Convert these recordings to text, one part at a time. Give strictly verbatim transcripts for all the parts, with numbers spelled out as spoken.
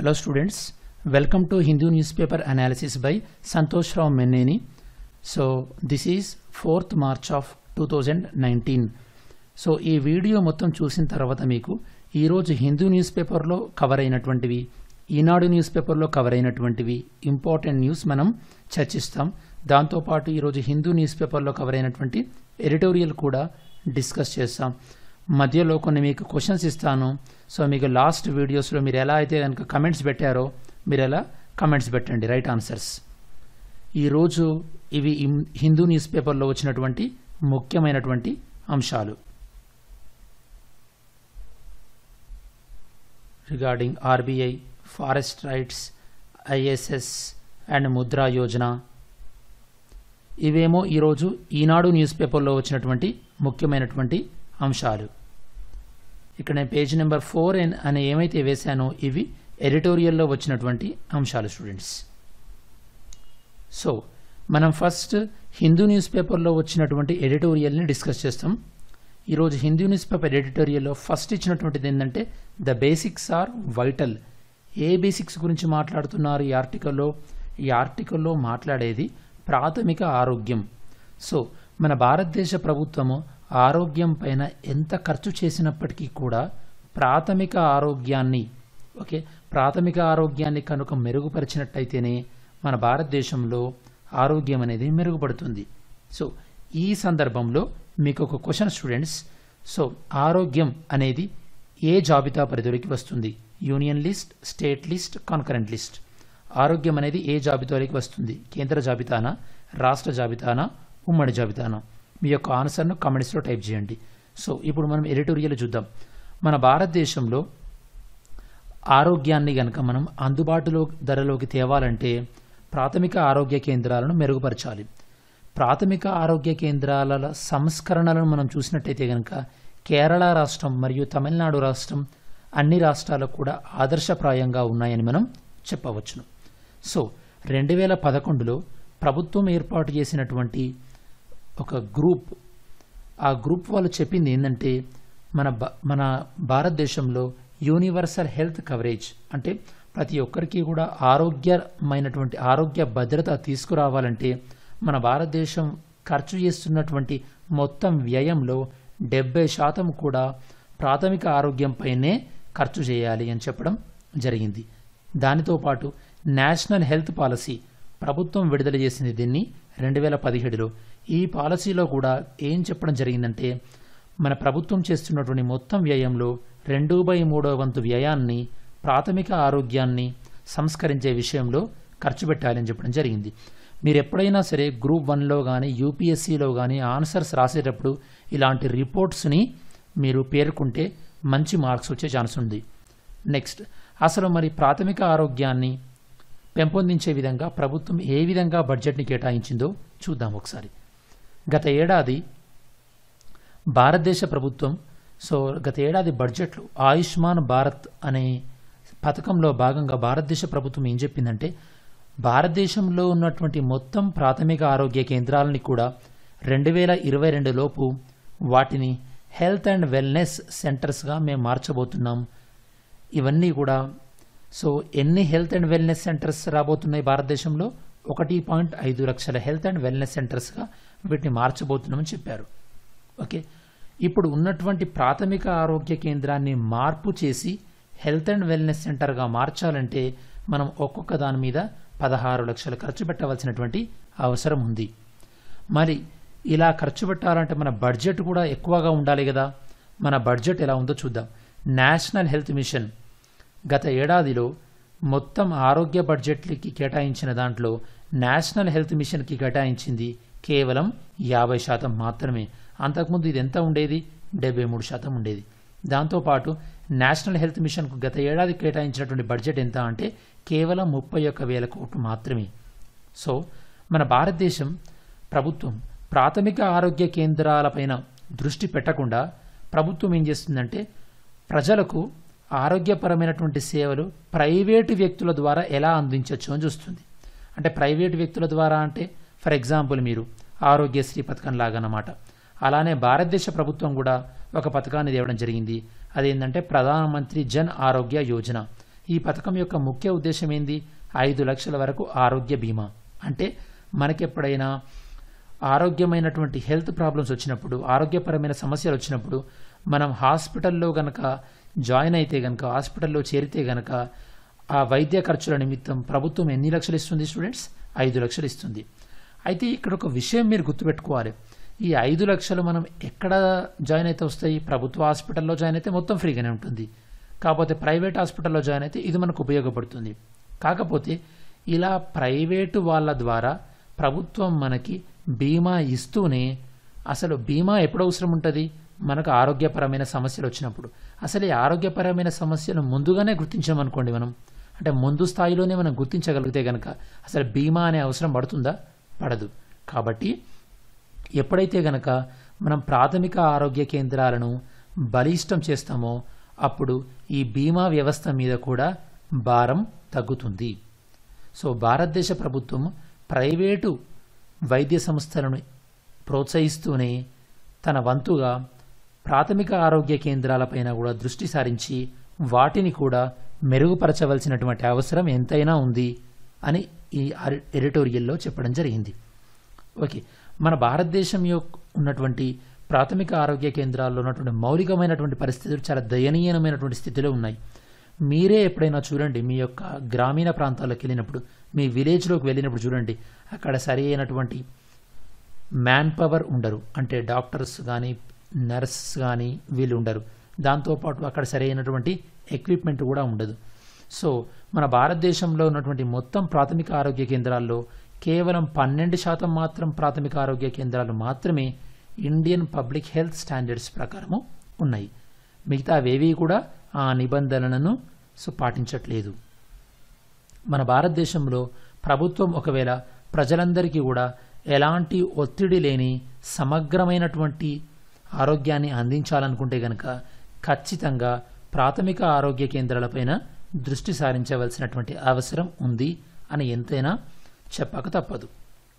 Hello students, welcome to Hindu newspaper analysis by Santosh Rao Menneni. So this is fourth March of two thousand nineteen. So ఈ video మొత్తం చూసిన తర్వాత మీకు ఈరోజు Hindu news పేపర్లో cover అయినటువంటివి, ఈనాడు న్యూస్ పేపర్లో కవర్ అయినటువంటివి ఇంపార్టెంట్ న్యూస్ మనం చర్చిస్తాం. దాంతోపాటు ఈరోజు హిందూ న్యూస్ పేపర్లో కవర్ అయినటువంటి ఎడిటోరియల్ కూడా డిస్కస్ చేస్తాం. మధ్యలో కొన్ని మీకు క్వశ్చన్స్ ఇస్తాను. సో మీకు లాస్ట్ వీడియోస్లో మీరు ఎలా అయితే కనుక కమెంట్స్ పెట్టారో మీరు ఎలా కమెంట్స్ పెట్టండి, రైట్ ఆన్సర్స్. ఈరోజు ఇవి హిందూ న్యూస్ పేపర్లో వచ్చినటువంటి ముఖ్యమైనటువంటి అంశాలు. Regarding RBI, forest rights, ISS and Mudra Yojana, ఇవేమో ఈరోజు ఈనాడు న్యూస్ పేపర్లో వచ్చినటువంటి ముఖ్యమైనటువంటి అంశాలు. ఇక్కడ నేను పేజ్ నెంబర్ ఫోర్ అని ఏమైతే వేశానో ఇవి ఎడిటోరియల్లో వచ్చినటువంటి అంశాలు స్టూడెంట్స్. సో మనం ఫస్ట్ హిందూ న్యూస్ పేపర్లో వచ్చినటువంటి ఎడిటోరియల్ని డిస్కస్ చేస్తాం. ఈరోజు హిందూ న్యూస్ పేపర్ ఎడిటోరియల్లో ఫస్ట్ ఇచ్చినటువంటిది ఏంటంటే ద బేసిక్స్ ఆర్ వైటల్. ఏ బేసిక్స్ గురించి మాట్లాడుతున్నారు ఈ ఆర్టికల్లో? ఈ ఆర్టికల్లో మాట్లాడేది ప్రాథమిక ఆరోగ్యం. సో మన భారతదేశ ప్రభుత్వము ఆరోగ్యం పైన ఎంత ఖర్చు చేసినప్పటికీ కూడా ప్రాథమిక ఆరోగ్యాన్ని ఓకే ప్రాథమిక ఆరోగ్యాన్ని కనుక మెరుగుపరిచినట్టయితేనే మన భారతదేశంలో ఆరోగ్యం అనేది మెరుగుపడుతుంది. సో ఈ సందర్భంలో మీకు ఒక క్వశ్చన్ స్టూడెంట్స్. సో ఆరోగ్యం అనేది ఏ జాబితా పరిధిలోకి వస్తుంది? Union list, state list, concurrent list. ఆరోగ్యం అనేది ఏ జాబితాలోకి వస్తుంది? కేంద్ర జాబితానా, రాష్ట్ర జాబితానా, ఉమ్మడి జాబితానా? మీ యొక్క ఆన్సర్ను కామెంట్స్లో టైప్ చేయండి. సో ఇప్పుడు మనం ఎడిటోరియల్ చూద్దాం. మన భారతదేశంలో ఆరోగ్యాన్ని గనక మనం అందుబాటులో ధరలోకి తేవాలంటే ప్రాథమిక ఆరోగ్య కేంద్రాలను మెరుగుపరచాలి. ప్రాథమిక ఆరోగ్య కేంద్రాల సంస్కరణలను మనం చూసినట్టయితే కనుక కేరళ రాష్ట్రం మరియు తమిళనాడు రాష్ట్రం అన్ని రాష్ట్రాలకు కూడా ఆదర్శప్రాయంగా ఉన్నాయని మనం చెప్పవచ్చును. సో రెండు వేల పదకొండులో ప్రభుత్వం ఏర్పాటు చేసినటువంటి ఒక గ్రూప్, ఆ గ్రూప్ వాళ్ళు చెప్పింది ఏంటంటే మన మన భారతదేశంలో యూనివర్సల్ హెల్త్ కవరేజ్ అంటే ప్రతి ఒక్కరికి కూడా ఆరోగ్యమైనటువంటి ఆరోగ్య భద్రత తీసుకురావాలంటే మన భారతదేశం ఖర్చు చేస్తున్నటువంటి మొత్తం వ్యయంలో డెబ్బై శాతం కూడా ప్రాథమిక ఆరోగ్యంపైనే ఖర్చు చేయాలి అని చెప్పడం జరిగింది. దానితో పాటు నేషనల్ హెల్త్ పాలసీ ప్రభుత్వం విడుదల చేసింది దీన్ని రెండు వేల పదిహేడులో. ఈ పాలసీలో కూడా ఏం చెప్పడం జరిగిందంటే మన ప్రభుత్వం చేస్తున్నటువంటి మొత్తం వ్యయంలో రెండు బై మూడో వంతు వ్యయాన్ని ప్రాథమిక ఆరోగ్యాన్ని సంస్కరించే విషయంలో ఖర్చు పెట్టాలని చెప్పడం జరిగింది. మీరు ఎప్పుడైనా సరే గ్రూప్ వన్లో కానీ యూపీఎస్సీలో కానీ ఆన్సర్స్ రాసేటప్పుడు ఇలాంటి రిపోర్ట్స్ని మీరు పేర్కొంటే మంచి మార్క్స్ వచ్చే ఛాన్స్ ఉంది. నెక్స్ట్, అసలు మరి ప్రాథమిక ఆరోగ్యాన్ని పెంపొందించే విధంగా ప్రభుత్వం ఏ విధంగా బడ్జెట్ని కేటాయించిందో చూద్దాం ఒకసారి. గత ఏడాది భారతదేశ ప్రభుత్వం సో గత ఏడాది బడ్జెట్లో ఆయుష్మాన్ భారత్ అనే పథకంలో భాగంగా భారతదేశ ప్రభుత్వం ఏం చెప్పిందంటే భారతదేశంలో ఉన్నటువంటి మొత్తం ప్రాథమిక ఆరోగ్య కేంద్రాలని కూడా రెండు వేల ఇరవై రెండు లోపు వాటిని హెల్త్ అండ్ వెల్నెస్ సెంటర్స్గా మేము మార్చబోతున్నాం. ఇవన్నీ కూడా సో ఎన్ని హెల్త్ అండ్ వెల్నెస్ సెంటర్స్ రాబోతున్నాయి భారతదేశంలో? ఒకటి పాయింట్ ఐదు లక్షల హెల్త్ అండ్ వెల్నెస్ సెంటర్స్గా వీటిని మార్చబోతున్నామని చెప్పారు. ఓకే, ఇప్పుడు ఉన్నటువంటి ప్రాథమిక ఆరోగ్య కేంద్రాన్ని మార్పు చేసి హెల్త్ అండ్ వెల్నెస్ సెంటర్గా మార్చాలంటే మనం ఒక్కొక్క దాని మీద పదహారు లక్షలు ఖర్చు పెట్టవలసినటువంటి అవసరం ఉంది. మరి ఇలా ఖర్చు పెట్టాలంటే మన బడ్జెట్ కూడా ఎక్కువగా ఉండాలి కదా. మన బడ్జెట్ ఎలా ఉందో చూద్దాం. నేషనల్ హెల్త్ మిషన్ గత ఏడాదిలో మొత్తం ఆరోగ్య బడ్జెట్లకి కేటాయించిన దాంట్లో నేషనల్ హెల్త్ మిషన్కి కేటాయించింది కేవలం యాభై శాతం మాత్రమే. అంతకుముందు ఇది ఎంత ఉండేది? డెబ్బై మూడు శాతం ఉండేది. దాంతోపాటు నేషనల్ హెల్త్ మిషన్కు గత ఏడాది కేటాయించినటువంటి బడ్జెట్ ఎంత అంటే కేవలం ముప్పై ఒక్క వేల కోట్లు మాత్రమే. సో మన భారతదేశం ప్రభుత్వం ప్రాథమిక ఆరోగ్య కేంద్రాలపైన దృష్టి పెట్టకుండా ప్రభుత్వం ఏం చేస్తుందంటే ప్రజలకు ఆరోగ్యపరమైనటువంటి సేవలు ప్రైవేటు వ్యక్తుల ద్వారా ఎలా అందించవచ్చు అని చూస్తుంది. అంటే ప్రైవేటు వ్యక్తుల ద్వారా అంటే ఫర్ ఎగ్జాంపుల్ మీరు ఆరోగ్యశ్రీ పథకం లాగనమాట. అలానే భారతదేశ ప్రభుత్వం కూడా ఒక పథకాన్ని తేవడం జరిగింది. అదేంటంటే ప్రధానమంత్రి జన్ ఆరోగ్య యోజన. ఈ పథకం యొక్క ముఖ్య ఉద్దేశం ఏంది? ఐదు లక్షల వరకు ఆరోగ్య బీమా. అంటే మనకెప్పుడైనా ఆరోగ్యమైనటువంటి హెల్త్ ప్రాబ్లమ్స్ వచ్చినప్పుడు, ఆరోగ్యపరమైన సమస్యలు వచ్చినప్పుడు మనం హాస్పిటల్లో గనక జాయిన్ అయితే గనక, హాస్పిటల్లో చేరితే గనక ఆ వైద్య ఖర్చుల నిమిత్తం ప్రభుత్వం ఎన్ని లక్షలు ఇస్తుంది స్టూడెంట్స్? ఐదు లక్షలు ఇస్తుంది. అయితే ఇక్కడ ఒక విషయం మీరు గుర్తుపెట్టుకోవాలి. ఈ ఐదు లక్షలు మనం ఎక్కడ జాయిన్ అయితే వస్తాయి? ప్రభుత్వ హాస్పిటల్లో జాయిన్ అయితే మొత్తం ఫ్రీగానే ఉంటుంది. కాకపోతే ప్రైవేట్ హాస్పిటల్లో జాయిన్ అయితే ఇది మనకు ఉపయోగపడుతుంది. కాకపోతే ఇలా ప్రైవేటు వాళ్ళ ద్వారా ప్రభుత్వం మనకి బీమా ఇస్తూనే, అసలు బీమా ఎప్పుడు అవసరం ఉంటుంది? మనకు ఆరోగ్యపరమైన సమస్యలు వచ్చినప్పుడు. అసలు ఈ ఆరోగ్యపరమైన సమస్యలు ముందుగానే గుర్తించామనుకోండి, మనం అంటే ముందు స్థాయిలోనే మనం గుర్తించగలిగితే కనుక అసలు బీమా అనే అవసరం పడుతుందా? పడదు. కాబట్టి ఎప్పుడైతే గనక మనం ప్రాథమిక ఆరోగ్య కేంద్రాలను బలిష్టం చేస్తామో అప్పుడు ఈ బీమా వ్యవస్థ మీద కూడా భారం తగ్గుతుంది. సో భారతదేశ ప్రభుత్వం ప్రైవేటు వైద్య సంస్థలను ప్రోత్సహిస్తూనే తన వంతుగా ప్రాథమిక ఆరోగ్య కేంద్రాలపైన కూడా దృష్టి సారించి వాటిని కూడా మెరుగుపరచవలసినటువంటి అవసరం ఎంతైనా ఉంది అని ఈ ఎడిటోరియల్లో చెప్పడం జరిగింది. ఓకే, మన భారతదేశం యొక్క ఉన్నటువంటి ప్రాథమిక ఆరోగ్య కేంద్రాల్లో ఉన్నటువంటి మౌలికమైనటువంటి పరిస్థితులు చాలా దయనీయమైనటువంటి స్థితిలో ఉన్నాయి. మీరే ఎప్పుడైనా చూడండి, మీ యొక్క గ్రామీణ ప్రాంతాలకు వెళ్ళినప్పుడు, మీ విలేజ్లోకి వెళ్ళినప్పుడు చూడండి, అక్కడ సరి అయినటువంటి మ్యాన్ పవర్ ఉండరు. అంటే డాక్టర్స్ కానీ నర్స్ కానీ వీళ్ళు ఉండరు. దాంతోపాటు అక్కడ సరైనటువంటి ఎక్విప్మెంట్ కూడా ఉండదు. సో మన భారతదేశంలో ఉన్నటువంటి మొత్తం ప్రాథమిక ఆరోగ్య కేంద్రాల్లో కేవలం పన్నెండు శాతం మాత్రం ప్రాథమిక ఆరోగ్య కేంద్రాలు మాత్రమే ఇండియన్ పబ్లిక్ హెల్త్ స్టాండర్డ్స్ ప్రకారము ఉన్నాయి. మిగతా అవేవి కూడా ఆ నిబంధనలను సో పాటించట్లేదు. మన భారతదేశంలో ప్రభుత్వం ఒకవేళ ప్రజలందరికీ కూడా ఎలాంటి ఒత్తిడి లేని సమగ్రమైనటువంటి ఆరోగ్యాన్ని అందించాలనుకుంటే గనక ఖచ్చితంగా ప్రాథమిక ఆరోగ్య కేంద్రాలపైన దృష్టి సారించవలసినటువంటి అవసరం ఉంది అని ఎంతైనా చెప్పక తప్పదు.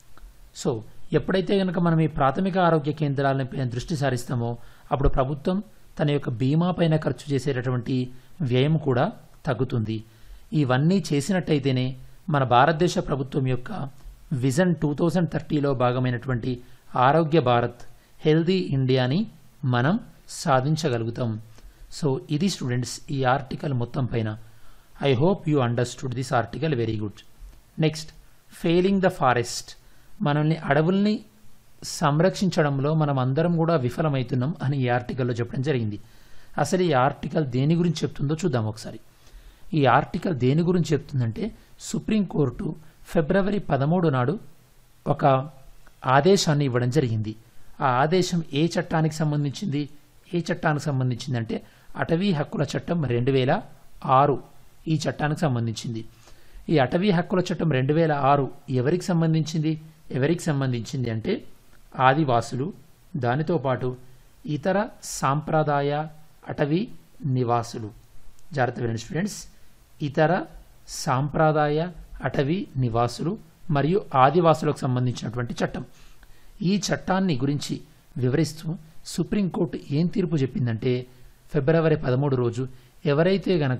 సో ఎప్పుడైతే కనుక మనం ఈ ప్రాథమిక ఆరోగ్య కేంద్రాలపైన దృష్టి సారిస్తామో అప్పుడు ప్రభుత్వం తన యొక్క బీమా పైన ఖర్చు చేసేటటువంటి వ్యయం కూడా తగ్గుతుంది. ఇవన్నీ చేసినట్టయితేనే మన భారతదేశ ప్రభుత్వం యొక్క విజన్ టూ థౌజండ్ థర్టీలో భాగమైనటువంటి ఆరోగ్య భారత్, హెల్దీ ఇండియాని మనం సాధించగలుగుతాం. సో ఇది స్టూడెంట్స్ ఈ ఆర్టికల్ మొత్తం పైన. I hope you understood this article very good. Next, failing the forest. మనల్ని అడవుల్ని సంరక్షించడంలో మనం అందరం కూడా విఫలమవుతున్నాం అని ఈ ఆర్టికల్లో చెప్పడం జరిగింది. అసలు ఈ ఆర్టికల్ దేని గురించి చెప్తుందో చూద్దాం ఒకసారి. ఈ ఆర్టికల్ దేని గురించి చెప్తుందంటే, సుప్రీంకోర్టు ఫిబ్రవరి పదమూడు నాడు ఒక ఆదేశాన్ని ఇవ్వడం జరిగింది. ఆ ఆదేశం ఏ చట్టానికి సంబంధించింది? ఏ చట్టానికి సంబంధించింది అంటే అటవీ హక్కుల చట్టం రెండు వేల ఆరు ఈ చట్టానికి సంబంధించింది. ఈ అటవీ హక్కుల చట్టం రెండు వేల ఆరు ఎవరికి సంబంధించింది? ఎవరికి సంబంధించింది అంటే ఆదివాసులు, దానితో పాటు ఇతర సాంప్రదాయ అటవీ నివాసులు. జాగ్రత్త వినండి స్టూడెంట్స్, ఇతర సాంప్రదాయ అటవీ నివాసులు మరియు ఆదివాసులకు సంబంధించినటువంటి చట్టం. ఈ చట్టాన్ని గురించి వివరిస్తూ సుప్రీంకోర్టు ఏం తీర్పు చెప్పిందంటే, ఫిబ్రవరి పదమూడు రోజు ఎవరైతే గనక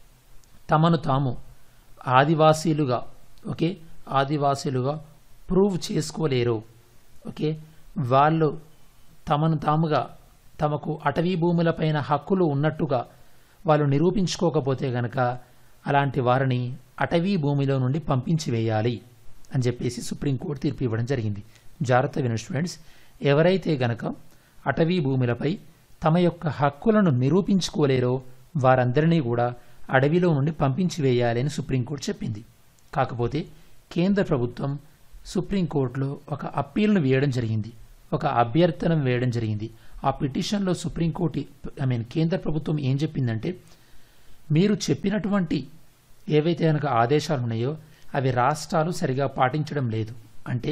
తమను తాము ఆదివాసీలుగా ఓకే ఆదివాసీలుగా ప్రూవ్ చేసుకోలేరో, ఓకే వాళ్ళు తమను తాముగా తమకు అటవీ భూములపైన హక్కులు ఉన్నట్టుగా వాళ్ళు నిరూపించుకోకపోతే గనక అలాంటి వారిని అటవీ భూమిలో నుండి పంపించి వేయాలి అని చెప్పేసి సుప్రీంకోర్టు తీర్పు ఇవ్వడం జరిగింది. జాగ్రత్త వినండి స్టూడెంట్స్, ఎవరైతే గనక అటవీ భూములపై తమ యొక్క హక్కులను నిరూపించుకోలేరో వారందరినీ కూడా అడవిలో నుండి పంపించి వేయాలి అని సుప్రీంకోర్టు చెప్పింది. కాకపోతే కేంద్ర ప్రభుత్వం సుప్రీంకోర్టులో ఒక అప్పీల్ను వేయడం జరిగింది, ఒక అభ్యర్థన వేయడం జరిగింది. ఆ పిటిషన్లో సుప్రీంకోర్టు ఐ మీన్ కేంద్ర ప్రభుత్వం ఏం చెప్పిందంటే, మీరు చెప్పినటువంటి ఏవైతే కనుక ఆదేశాలు ఉన్నాయో అవి రాష్ట్రాలు సరిగా పాటించడం లేదు. అంటే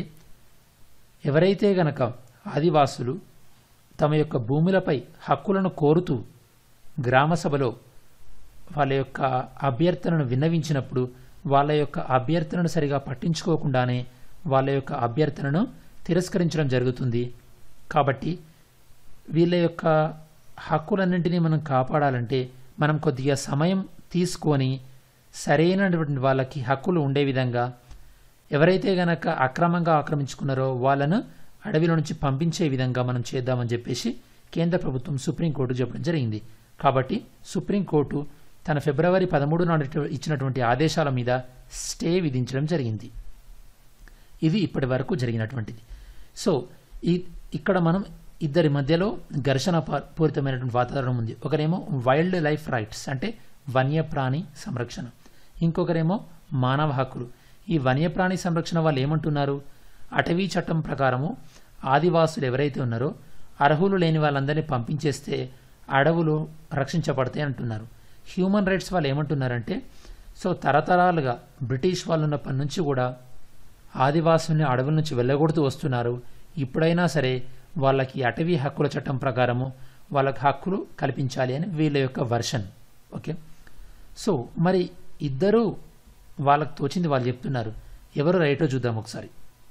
ఎవరైతే గనక ఆదివాసులు తమ యొక్క భూములపై హక్కులను కోరుతూ గ్రామసభలో వాళ్ళ యొక్క అభ్యర్థనను విన్నవించినప్పుడు వాళ్ళ యొక్క అభ్యర్థనను సరిగా పట్టించుకోకుండానే వాళ్ళ యొక్క అభ్యర్థనను తిరస్కరించడం జరుగుతుంది. కాబట్టి వీళ్ళ యొక్క హక్కులన్నింటినీ మనం కాపాడాలంటే మనం కొద్దిగా సమయం తీసుకొని సరైనటువంటి వాళ్ళకి హక్కులు ఉండే విధంగా ఎవరైతే గనక అక్రమంగా ఆక్రమించుకున్నారో వాళ్ళను అడవిలో నుంచి పంపించే విధంగా మనం చేద్దామని చెప్పేసి కేంద్ర ప్రభుత్వం సుప్రీంకోర్టు చెప్పడం జరిగింది. కాబట్టి సుప్రీంకోర్టు తన ఫిబ్రవరి పదమూడు నాడు ఇచ్చినటువంటి ఆదేశాల మీద స్టే విధించడం జరిగింది. ఇది ఇప్పటి వరకు జరిగినటువంటిది. సో ఈ ఇక్కడ మనం ఇద్దరి మధ్యలో ఘర్షణ పూరితమైనటువంటి వాతావరణం ఉంది. ఒకరేమో వైల్డ్ లైఫ్ రైట్స్ అంటే వన్యప్రాణి సంరక్షణ, ఇంకొకరేమో మానవ హక్కులు. ఈ వన్యప్రాణి సంరక్షణ వాళ్ళు ఏమంటున్నారు, అటవీ చట్టం ప్రకారము ఆదివాసులు ఎవరైతే ఉన్నారో అర్హులు లేని వాళ్ళందరినీ పంపించేస్తే అడవులు రక్షించబడతాయి అంటున్నారు. హ్యూమన్ రైట్స్ వాళ్ళు ఏమంటున్నారంటే సో తరతరాలుగా బ్రిటిష్ వాళ్ళు ఉన్నప్పటి నుంచి కూడా ఆదివాసుల్ని అడవుల నుంచి వెళ్ళగొడుతూ వస్తున్నారు. ఇప్పుడైనా సరే వాళ్ళకి అటవీ హక్కుల చట్టం ప్రకారము వాళ్ళకి హక్కులు కల్పించాలి అని వీళ్ళ యొక్క వర్షన్. ఓకే, సో మరి ఇద్దరు వాళ్ళకు తోచింది వాళ్ళు చెప్తున్నారు. ఎవరు రైటో చూద్దాం ఒకసారి.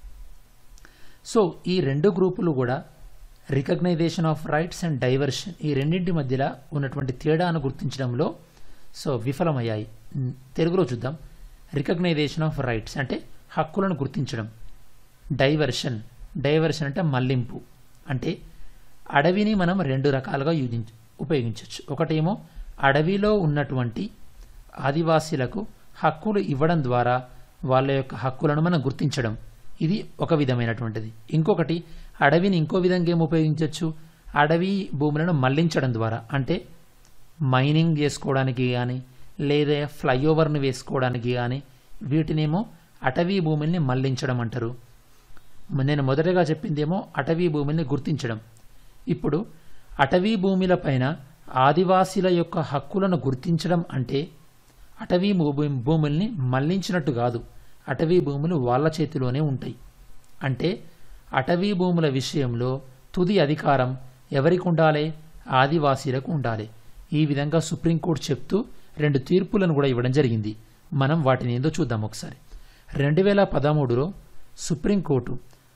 సో ఈ రెండు గ్రూపులు కూడా recognition of rights and diversion ఈ రెండింటి మధ్యలో ఉన్నటువంటి తేడాను గుర్తించడంలో సో విఫలమయ్యాయి. తెలుగులో చూద్దాం. రికగ్నైజేషన్ ఆఫ్ రైట్స్ అంటే హక్కులను గుర్తించడం, డైవర్షన్ డైవర్షన్ అంటే మళ్లింపు. అంటే అడవిని మనం రెండు రకాలుగా యూజ్ ఉపయోగించవచ్చు. ఒకటేమో అడవిలో ఉన్నటువంటి ఆదివాసీలకు హక్కులు ఇవ్వడం ద్వారా వాళ్ళ యొక్క హక్కులను మనం గుర్తించడం, ఇది ఒక విధమైనటువంటిది. ఇంకొకటి అడవిని ఇంకో విధంగా ఏం ఉపయోగించవచ్చు, అడవి భూములను మళ్లించడం ద్వారా, అంటే మైనింగ్ చేసుకోవడానికి కానీ లేదా ఫ్లైఓవర్ను వేసుకోవడానికి కానీ వీటినేమో అటవీ భూముల్ని మళ్లించడం అంటారు. నేను మొదటగా చెప్పిందేమో అటవీ భూమిని గుర్తించడం. ఇప్పుడు అటవీ భూముల పైన ఆదివాసీల యొక్క హక్కులను గుర్తించడం అంటే అటవీ భూముల్ని మళ్లించినట్టు కాదు, అటవీ భూములు వాళ్ళ చేతిలోనే ఉంటాయి. అంటే అటవీ భూముల విషయంలో తుది అధికారం ఎవరికి ఉండాలి, ఆదివాసీలకు ఉండాలి. ఈ విధంగా సుప్రీంకోర్టు చెప్తూ రెండు తీర్పులను కూడా ఇవ్వడం జరిగింది. మనం వాటిని ఏందో చూద్దాం ఒకసారి. రెండు వేల పదమూడులో సుప్రీంకోర్టు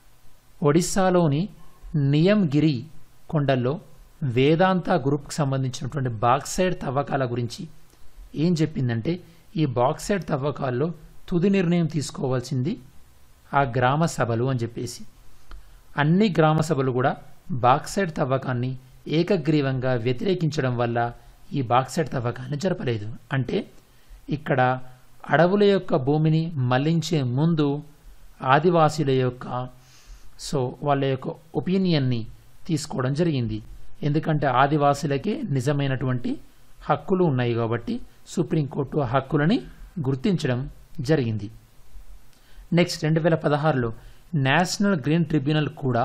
ఒడిస్సాలోని నియంగిరి కొండల్లో వేదాంత గ్రూప్కి సంబంధించినటువంటి బాక్సైడ్ తవ్వకాల గురించి ఏం చెప్పిందంటే ఈ బాక్సైడ్ తవ్వకాల్లో తుది నిర్ణయం తీసుకోవాల్సింది ఆ గ్రామ సభలు అని చెప్పేసి. అన్ని గ్రామ సభలు కూడా బాక్సైడ్ తవ్వకాన్ని ఏకగ్రీవంగా వ్యతిరేకించడం వల్ల ఈ బాక్సైడ్ తవ్వకాన్ని జరపలేదు. అంటే ఇక్కడ అడవుల యొక్క భూమిని మళ్లించే ముందు ఆదివాసీల యొక్క సో వాళ్ళ యొక్క ఒపీనియన్ని తీసుకోవడం జరిగింది. ఎందుకంటే ఆదివాసీలకే నిజమైనటువంటి హక్కులు ఉన్నాయి కాబట్టి సుప్రీంకోర్టు ఆ హక్కులని గుర్తించడం జరిగింది. నెక్స్ట్ రెండు వేల పదహారులో నేషనల్ గ్రీన్ ట్రిబ్యునల్ కూడా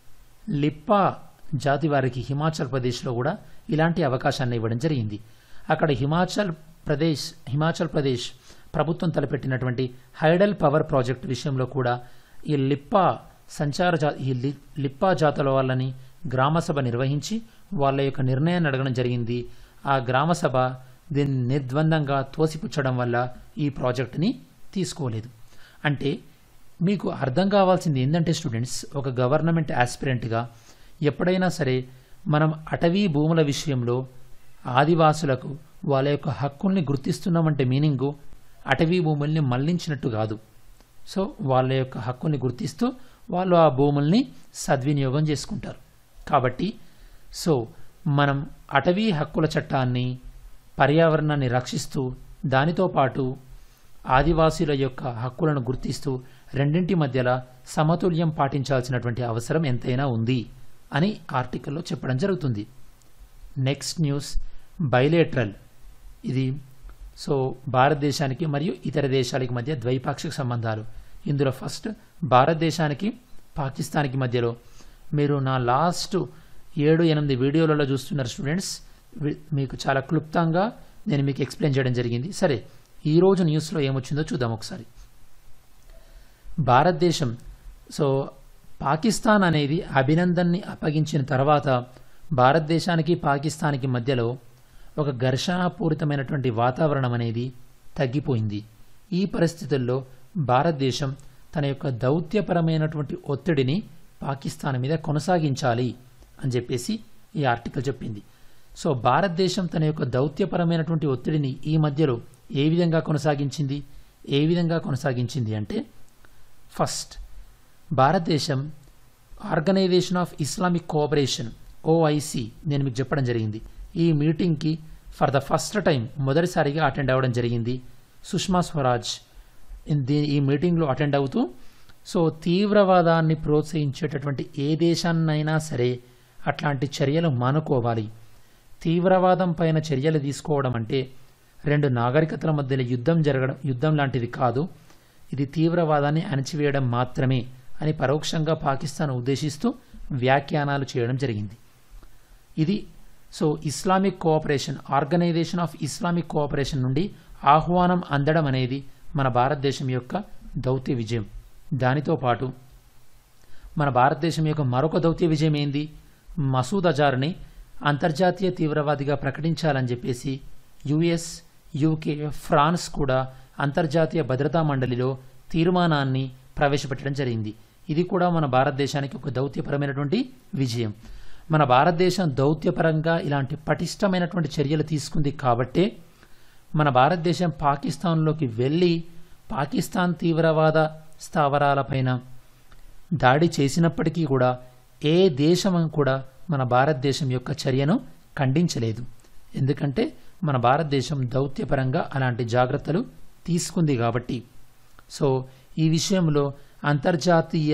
లిప్పా జాతి వారికి హిమాచల్ ప్రదేశ్లో కూడా ఇలాంటి అవకాశాన్ని ఇవ్వడం జరిగింది. అక్కడ హిమాచల్ ప్రదేశ్ హిమాచల్ ప్రదేశ్ ప్రభుత్వం తలపెట్టినటువంటి హైడల్ పవర్ ప్రాజెక్ట్ విషయంలో కూడా ఈ లిప్పా సంచార జా ఈ లిప్పా జాతుల వాళ్ళని గ్రామసభ నిర్వహించి వాళ్ళ యొక్క నిర్ణయాన్ని అడగడం జరిగింది. ఆ గ్రామసభ దీన్ని నిర్ద్వందంగా తోసిపుచ్చడం వల్ల ఈ ప్రాజెక్టుని తీసుకోలేదు. అంటే మీకు అర్థం కావాల్సింది ఏంటంటే స్టూడెంట్స్, ఒక గవర్నమెంట్ ఆస్పిరెంట్గా ఎప్పుడైనా సరే మనం అటవీ భూముల విషయంలో ఆదివాసులకు వాళ్ళ యొక్క హక్కుల్ని గుర్తిస్తున్నామంటే మీనింగు అటవీ భూముల్ని మళ్లించినట్టు కాదు. సో వాళ్ళ యొక్క హక్కుల్ని గుర్తిస్తూ వాళ్ళు ఆ భూముల్ని సద్వినియోగం చేసుకుంటారు. కాబట్టి సో మనం అటవీ హక్కుల చట్టాన్ని పర్యావరణాన్ని రక్షిస్తూ దానితో పాటు ఆదివాసీల యొక్క హక్కులను గుర్తిస్తూ రెండింటి మధ్యలో సమతుల్యం పాటించాల్సినటువంటి అవసరం ఎంతైనా ఉంది అని ఆర్టికల్లో చెప్పడం జరుగుతుంది. Next news bilateral. ఇది సో భారతదేశానికి మరియు ఇతర దేశాలకి మధ్య ద్వైపాక్షిక సంబంధాలు. ఇందులో ఫస్ట్ భారతదేశానికి పాకిస్తాన్కి మధ్యలో మీరు నా లాస్ట్ ఏడు ఎనిమిది వీడియోలలో చూస్తున్నారు స్టూడెంట్స్. మీకు చాలా క్లుప్తంగా నేను మీకు ఎక్స్ప్లెయిన్ చేయడం జరిగింది. సరే, ఈరోజు న్యూస్లో ఏమొచ్చిందో చూద్దాం ఒకసారి. భారతదేశం సో పాకిస్తాన్ అనేది అభినందన్ని అప్పగించిన తర్వాత భారతదేశానికి పాకిస్తాన్కి మధ్యలో ఒక ఘర్షణపూరితమైనటువంటి వాతావరణం అనేది తగ్గిపోయింది. ఈ పరిస్థితుల్లో భారతదేశం తన యొక్క దౌత్యపరమైనటువంటి ఒత్తిడిని పాకిస్తాన్ మీద కొనసాగించాలి అని చెప్పేసి ఈ ఆర్టికల్ చెప్పింది. సో భారతదేశం తన యొక్క దౌత్యపరమైనటువంటి ఒత్తిడిని ఈ మధ్యలో ఏ విధంగా కొనసాగించింది ఏ విధంగా కొనసాగించింది అంటే ఫస్ట్ భారతదేశం organisation of Islamic cooperation OIC నేను మీకు చెప్పడం జరిగింది. ఈ మీటింగ్కి ఫర్ ద ఫస్ట్ టైం మొదటిసారిగా అటెండ్ అవ్వడం జరిగింది సుష్మా స్వరాజ్. దీ ఈ మీటింగ్లో అటెండ్ అవుతూ సో తీవ్రవాదాన్ని ప్రోత్సహించేటటువంటి ఏ దేశాన్నైనా సరే అట్లాంటి చర్యలు మానుకోవాలి. తీవ్రవాదం పైన చర్యలు తీసుకోవడం అంటే రెండు నాగరికతల మధ్యలో యుద్ధం జరగడం యుద్ధం లాంటిది కాదు, ఇది తీవ్రవాదాన్ని అణచివేయడం మాత్రమే అని పరోక్షంగా పాకిస్తాన్ ఉద్దేశిస్తూ వ్యాఖ్యానాలు చేయడం జరిగింది. ఇది so Islamic cooperation organisation of Islamic cooperation నుండి ఆహ్వానం అందడం అనేది మన భారతదేశం యొక్క దౌత్య విజయం. దానితో పాటు మన భారతదేశం యొక్క మరొక దౌత్య విజయం ఏంది, మసూద్ అజార్ని అంతర్జాతీయ తీవ్రవాదిగా ప్రకటించాలని చెప్పేసి యుఎస్, యూకే, ఫ్రాన్స్ కూడా అంతర్జాతీయ భద్రతా మండలిలో తీర్మానాన్ని ప్రవేశపెట్టడం జరిగింది. ఇది కూడా మన భారతదేశానికి ఒక దౌత్యపరమైనటువంటి విజయం. మన భారతదేశం దౌత్యపరంగా ఇలాంటి పటిష్టమైనటువంటి చర్యలు తీసుకుంది కాబట్టే మన భారతదేశం పాకిస్తాన్లోకి వెళ్ళి పాకిస్తాన్ తీవ్రవాద స్థావరాలపైన దాడి చేసినప్పటికీ కూడా ఏ దేశం కూడా మన భారతదేశం యొక్క చర్యను ఖండించలేదు. ఎందుకంటే మన భారతదేశం దౌత్యపరంగా అలాంటి జాగ్రత్తలు తీసుకుంది కాబట్టి. సో ఈ విషయంలో అంతర్జాతీయ